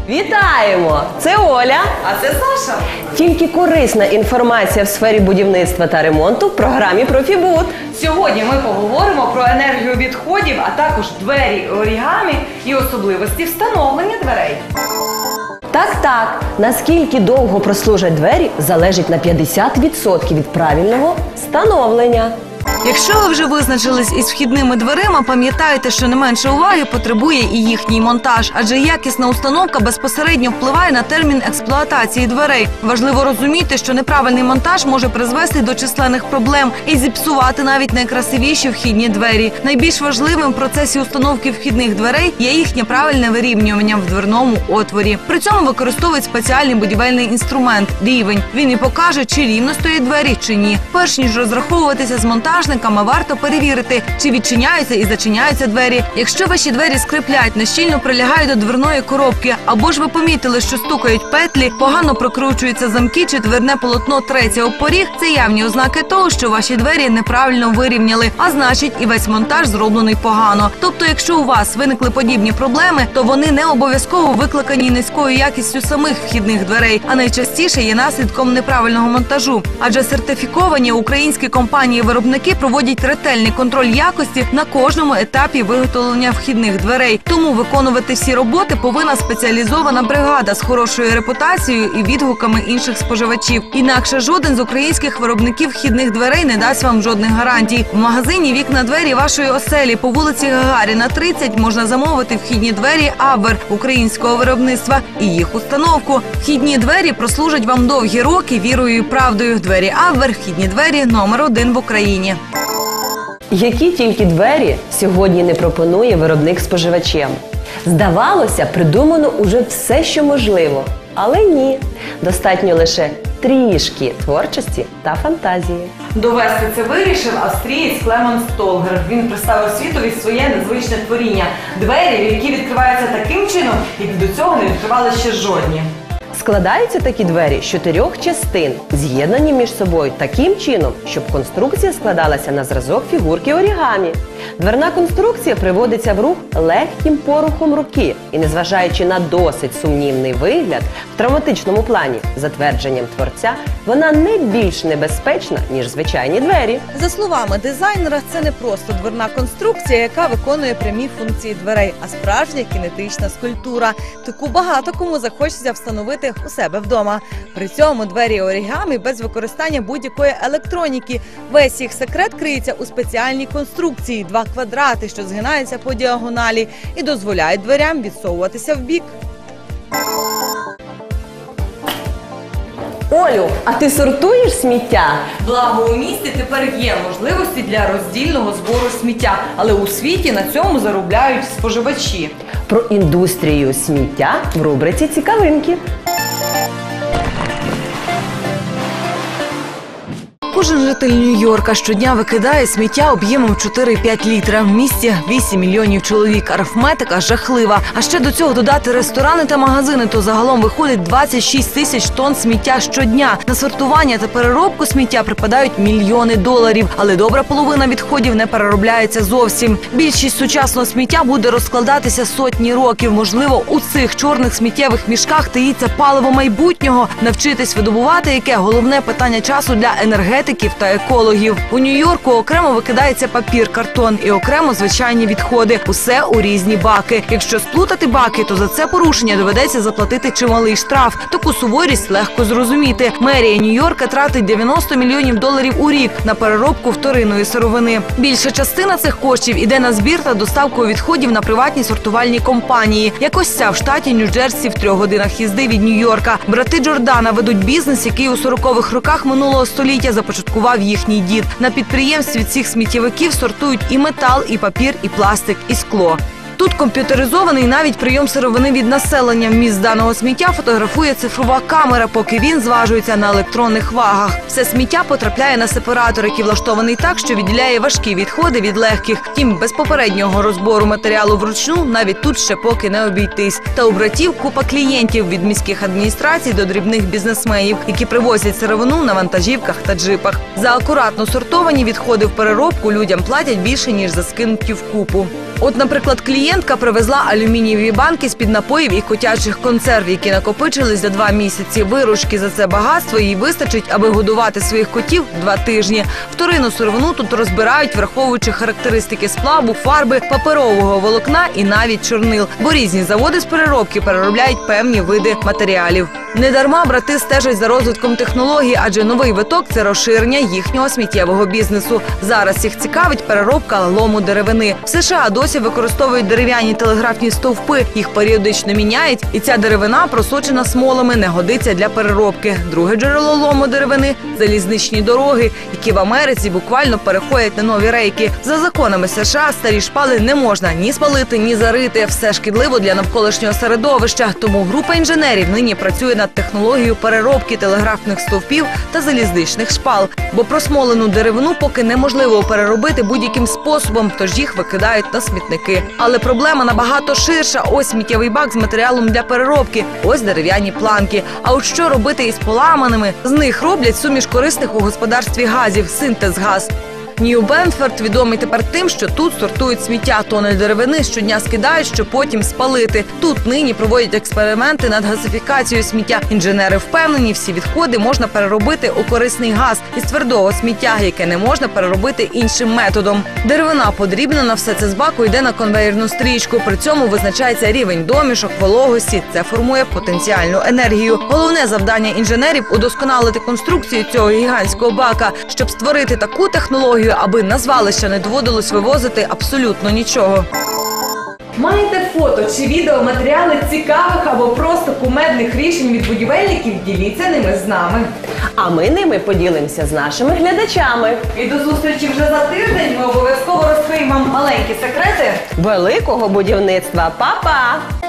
Вітаємо! Це Оля. А це Саша. Тільки корисна інформація в сфері будівництва та ремонту в програмі «Профібуд». Сьогодні ми поговоримо про енергію відходів, а також двері орігамі і особливості встановлення дверей. Так, наскільки довго прослужать двері, залежить на 50% від правильного встановлення. Якщо ви вже визначились із вхідними дверима, пам'ятайте, що не менше уваги потребує і їхній монтаж, адже якісна установка безпосередньо впливає на термін експлуатації дверей. Важливо розуміти, що неправильний монтаж може призвести до численних проблем і зіпсувати навіть найкрасивіші вхідні двері. Найбільш важливим в процесі установки вхідних дверей є їхнє правильне вирівнювання в дверному отворі. При цьому використовують спеціальний будівельний інструмент – рівень. Він і покаже, чи рівно стоять двері, чи ні. Перш ніж розраховуватися з монтажниками, варто перевірити, чи відчиняються і зачиняються двері. Якщо ваші двері скриплять, нещільно прилягають до дверної коробки, або ж ви помітили, що стукають петлі, погано прокручуються замки чи дверне полотно треться об поріг, це явні ознаки того, що ваші двері неправильно вирівняли, а значить і весь монтаж зроблений погано. Тобто, якщо у вас виникли подібні проблеми, то вони не обов'язково викликані низькою якістю самих вхідних дверей, а найчастіше є наслідком неправильного монтажу. Адже сертифіковані українські компанії-виробники проводять ретельний контроль якості на кожному етапі виготовлення вхідних дверей. Тому виконувати всі роботи повинна спеціалізована бригада з хорошою репутацією і відгуками інших споживачів. Інакше жоден з українських виробників вхідних дверей не дасть вам жодних гарантій. В магазині «Вікна-двері вашої оселі» по вулиці Гагаріна, 30 можна замовити вхідні двері «Абвер» українського виробництва і їх установку. Вхідні двері прослужать вам довгі роки вірою і правдою. Двері «Абвер» – вхідні двері номер 1 в Україні. Які тільки двері сьогодні не пропонує виробник споживачам? Здавалося, придумано уже все, що можливо. Але ні. Достатньо лише трішки творчості та фантазії. Довести це вирішив австрієць Клеман Столгер. Він представив світові своє незвичне творіння – двері, які відкриваються таким чином, як до цього не відкривали ще жодні. Складаються такі двері з 4 частин, з'єднані між собою таким чином, щоб конструкція складалася на зразок фігурки орігамі. Дверна конструкція приводиться в рух легким порухом руки і, незважаючи на досить сумнівний вигляд, в травматичному плані, за твердженням творця, вона не більш небезпечна, ніж звичайні двері. За словами дизайнера, це не просто дверна конструкція, яка виконує прямі функції дверей, а справжня кінетична скульптура. Таку багато кому захочеться встановити у себе вдома. При цьому двері орігамі без використання будь-якої електроніки. Весь їх секрет криється у спеціальній конструкції – 2 квадрати, що згинаються по діагоналі і дозволяють дверям відсовуватися вбік. Олю, а ти сортуєш сміття? Благо у місті тепер є можливості для роздільного збору сміття, але у світі на цьому заробляють споживачі. Про індустрію сміття в рубриці «Цікавинки». Кожен житель Нью-Йорка щодня викидає сміття об'ємом 4-5 літра. В місті 8 мільйонів чоловік. Арифметика жахлива. А ще до цього додати ресторани та магазини, то загалом виходить 26 тисяч тонн сміття щодня. На сортування та переробку сміття припадають мільйони доларів. Але добра половина відходів не переробляється зовсім. Більшість сучасного сміття буде розкладатися сотні років. Можливо, у цих чорних сміттєвих мішках таїться паливо майбутнього. Навчитись видобувати яке – головне питання часу для енергетики та екологів. У Нью-Йорку окремо викидається папір, картон і окремо звичайні відходи. Усе у різні баки. Якщо сплутати баки, то за це порушення доведеться заплатити чималий штраф. Таку суворість легко зрозуміти. Мерія Нью-Йорка тратить 90 мільйонів доларів у рік на переробку вторинної сировини. Більша частина цих коштів іде на збір та доставку відходів на приватні сортувальні компанії. Як ось ця в штаті Нью-Джерсі в 3 годинах їзди від Нью-Йорка. Брати Джордана ведуть бізнес, який у 40-х роках минулого століття започаткував їхній дід. На підприємстві цих сміттєвиків сортують і метал, і папір, і пластик, і скло. Тут комп'ютеризований навіть прийом сировини від населення. Вміст даного сміття фотографує цифрова камера, поки він зважується на електронних вагах. Все сміття потрапляє на сепаратор, який влаштований так, що відділяє важкі відходи від легких. Втім, без попереднього розбору матеріалу вручну навіть тут ще поки не обійтись. Та у братів купа клієнтів від міських адміністрацій до дрібних бізнесменів, які привозять сировину на вантажівках та джипах. За акуратно сортовані відходи в переробку людям платять більше, ніж за скинуті в купу. От, наприклад, клієнт Клієнтка привезла алюмінієві банки з-під напоїв і котячих консерв, які накопичились за 2 місяці. Виручки за це багатство їй вистачить, аби годувати своїх котів 2 тижні. Вторинну сировину тут розбирають, враховуючи характеристики сплаву, фарби, паперового волокна і навіть чорнил. Бо різні заводи з переробки переробляють певні види матеріалів. Недарма брати стежать за розвитком технологій, адже новий виток – це розширення їхнього сміттєвого бізнесу. Зараз їх цікавить переробка лому деревини. В США досі використовують дерев'яні телеграфні стовпи. Їх періодично міняють, і ця деревина, просочена смолами, не годиться для переробки. Друге джерело лому деревини – залізничні дороги, які в Америці буквально переходять на нові рейки. За законами США старі шпали не можна ні спалити, ні зарити. Все шкідливо для навколишнього середовища. Тому група інженерів нині працює над технологією переробки телеграфних стовпів та залізничних шпал. Бо просмолену деревину поки неможливо переробити будь-яким способом, тож їх викидають на смітники. Але проблема набагато ширша. Ось сміттєвий бак з матеріалом для переробки, ось дерев'яні планки. А от що робити із поламаними? З них роблять суміш корисних у господарстві газів – синтез-газ. Нью-Бенфорд відомий тепер тим, що тут сортують сміття, тони деревини щодня скидають, щоб потім спалити. Тут нині проводять експерименти над газифікацією сміття. Інженери впевнені, всі відходи можна переробити у корисний газ із твердого сміття, яке не можна переробити іншим методом. Деревина, подрібнена, все це з баку йде на конвеєрну стрічку. При цьому визначається рівень домішок, вологості. Це формує потенціальну енергію. Головне завдання інженерів – удосконалити конструкцію цього гігантського бака, щоб створити таку технологію, аби на звалища не доводилось вивозити абсолютно нічого. Маєте фото чи відео, матеріали цікавих або просто кумедних рішень від будівельників? Діліться ними з нами. А ми ними поділимося з нашими глядачами. І до зустрічі вже за тиждень. Ми обов'язково розкриємо вам маленькі секрети Великого будівництва. Па-па!